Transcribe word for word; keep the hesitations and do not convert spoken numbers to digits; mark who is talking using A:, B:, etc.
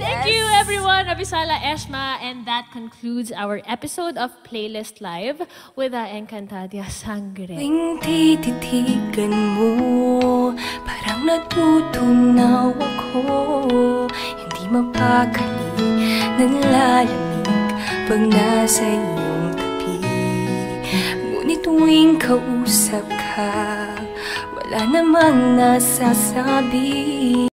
A: Thank you, everyone. Abisala, Eshma, and that concludes our episode of Playlist Live with the Encantadia Sangre.
B: Tuwing tititigan mo, parang natutunaw ako. Hindi mapakali, nanlalamig pag nasa iyong tabi. Ngunit tuwing kausap ka, wala namang nasasabi.